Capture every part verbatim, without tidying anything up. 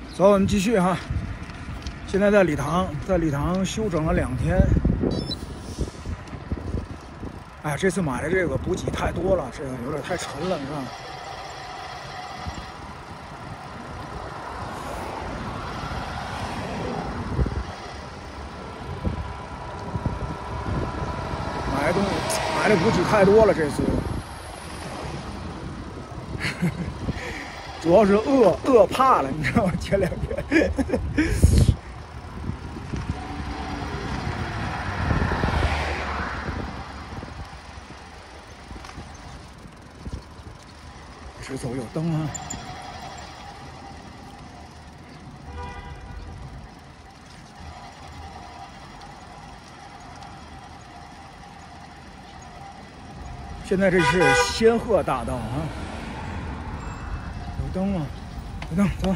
走，我们继续哈。现在在礼堂，在礼堂休整了两天。哎，这次买的这个补给太多了，这个有点太沉了，你看。买的东西，买的补给太多了，这次。主要是饿饿怕了，你知道吗？前两天。直走有灯啊！现在这是仙鹤大道啊。有灯吗？有灯，走。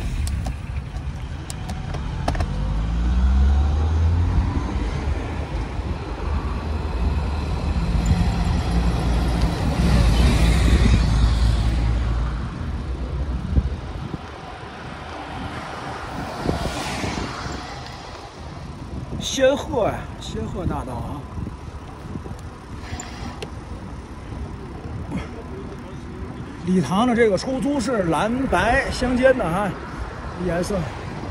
仙鹤呀，仙鹤大道啊。礼堂的这个出租是蓝白相间的哈，颜色。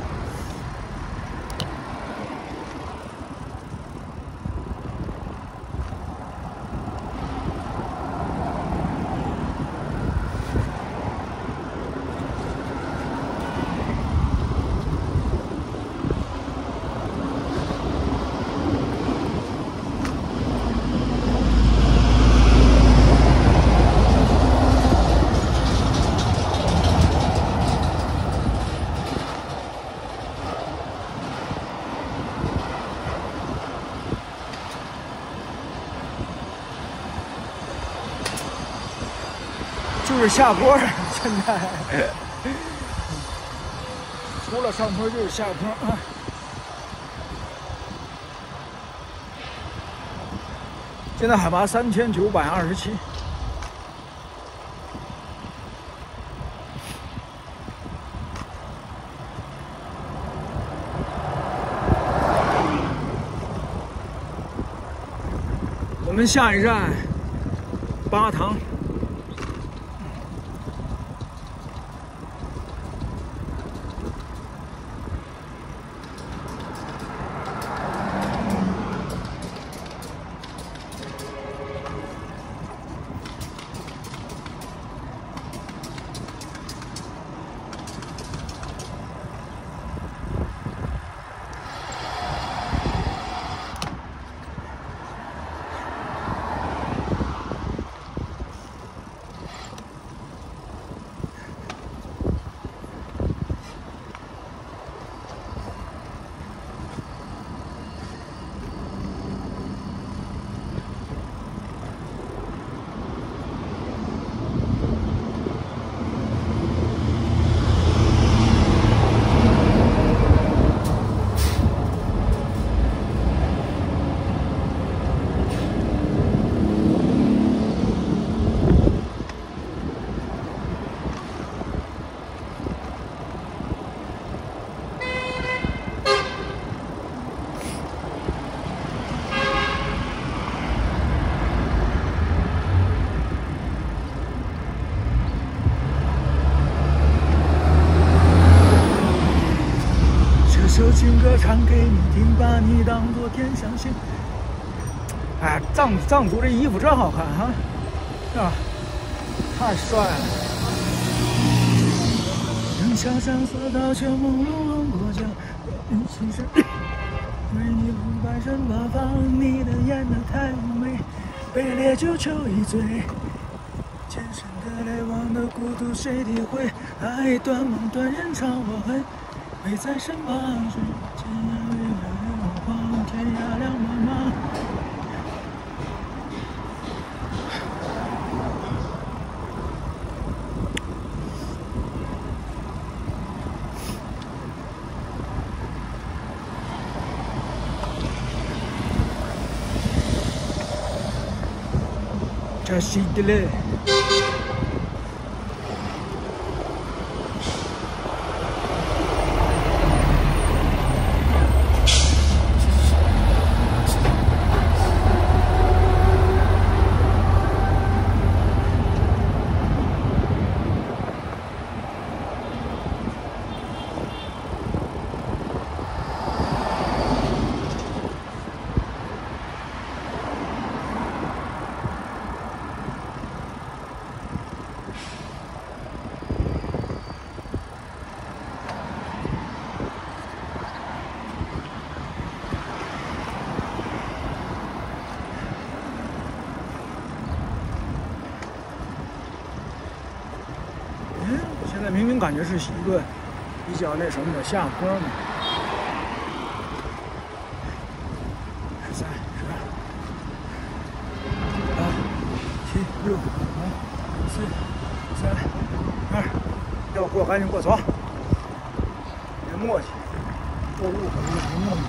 就是下坡，现在除了上坡就是下坡啊。现在海拔三千九百二十七。我们下一站巴塘。这情歌唱给你听，把你当作天上星。哎，藏藏族这衣服真好看哈，啊，太帅了！灯下上色到却朦胧胧过江，你其实为你不半身八方，你的演得太妩媚，被烈酒酒一醉，前生的泪忘的孤独谁体会？爱断梦断人肠，我恨。陪在身旁，是天涯月月光，天涯两茫茫。这是的嘞。 明明感觉是一个比较那什么的下坡嘛。十三、十二、八、七、六、五、四、三、二，要过赶紧过床，别磨叽，过路可能不磨叽。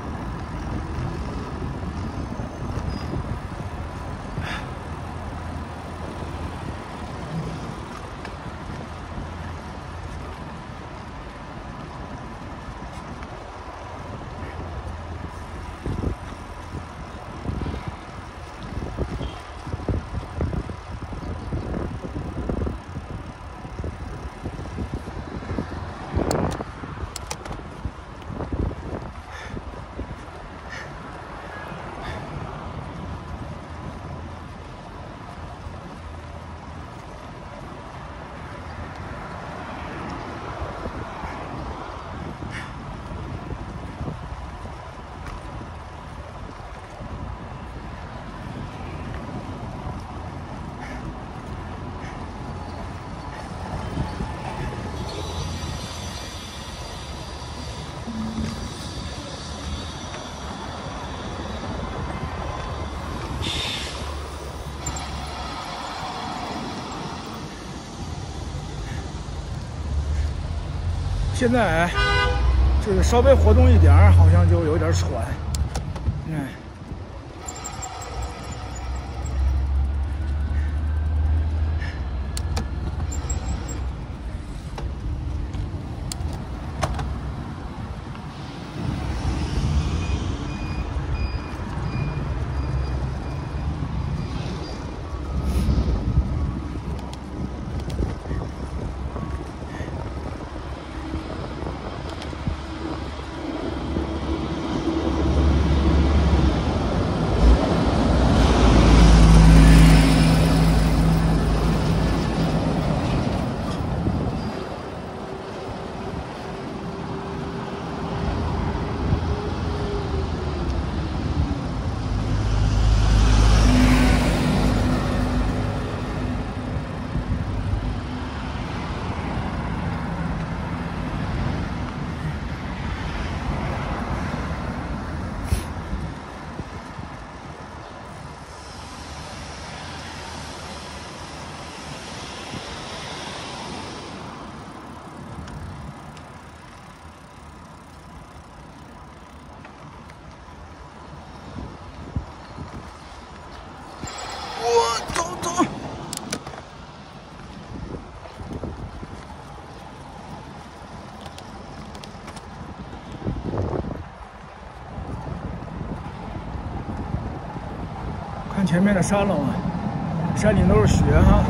现在就是稍微活动一点儿，好像就有点喘。嗯。看前面的山了吗？山顶都是雪哈。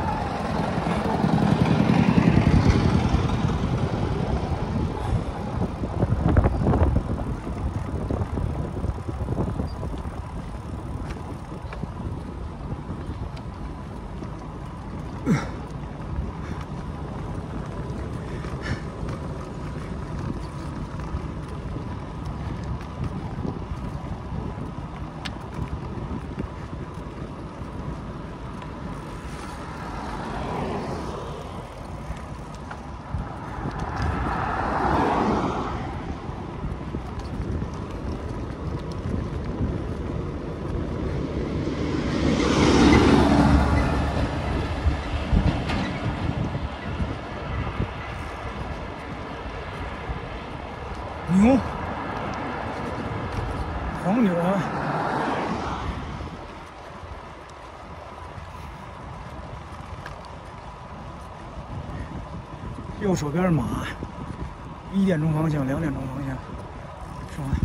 牛，黄牛啊！右手边马，一点钟方向，两点钟方向，是吧？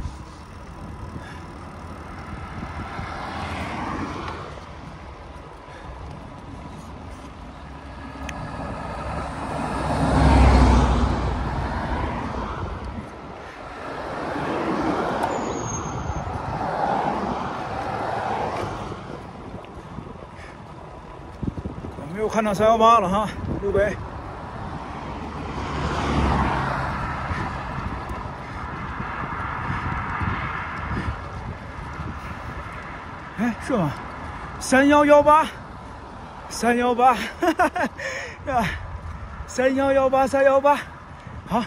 没有看到三幺八了哈，路北。哎，是吗？三幺幺八，三幺八，哈哈哈， 三幺幺八三幺八，好。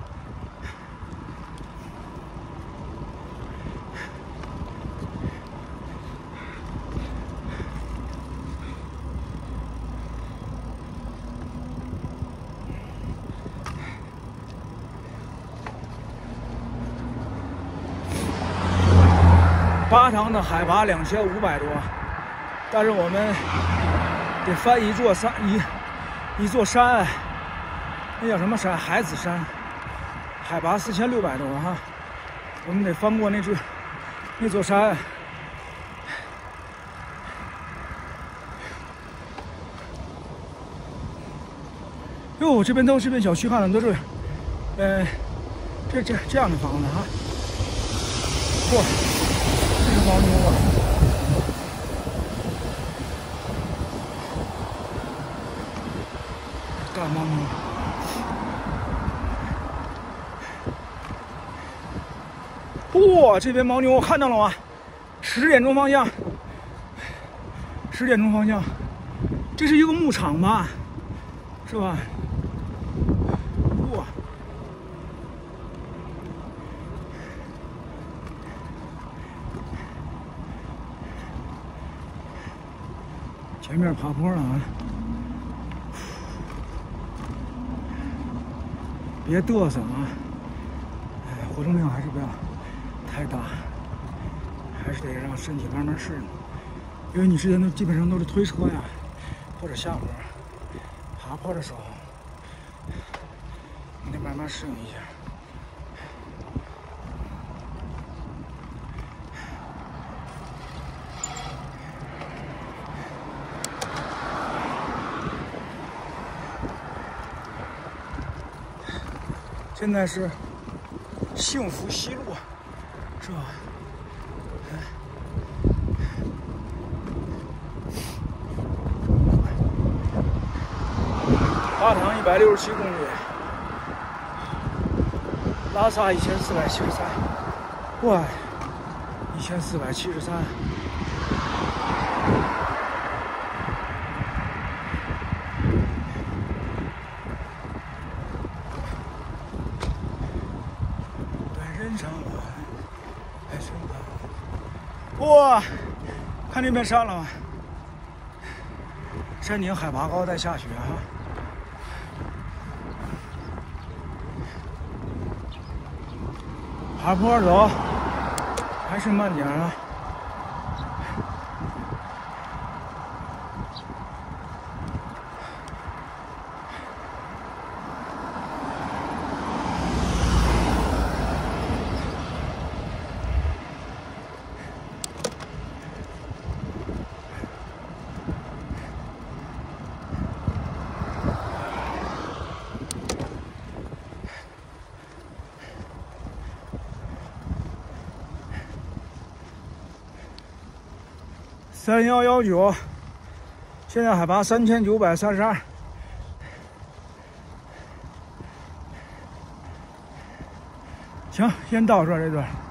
巴塘的海拔两千五百多，但是我们得翻一座山，一一座山，那叫什么山？海子山，海拔四千六百多哈，我们得翻过那座那座山。哟，这边都这边小区看的都是，呃，这这这样的房子哈，嚯！这是牦牛啊！大牦牛！哇，这边牦牛我看到了吗？十点钟方向，十点钟方向，这是一个牧场吧？是吧？哇！前面爬坡了啊！别嘚瑟啊！哎，活动量还是不要太大，还是得让身体慢慢适应。因为你之前都基本上都是推车呀，或者下坡爬坡的时候，你得慢慢适应一下。现在是幸福西路，是吧？巴塘一百六十七公里，拉萨一千四百七十三，哇，一千四百七十三。哇，看这边山了吗？山顶海拔高，在下雪哈。爬坡走，还是慢点啊。三幺幺九，现在海拔三千九百三十二。行，先到这儿这段。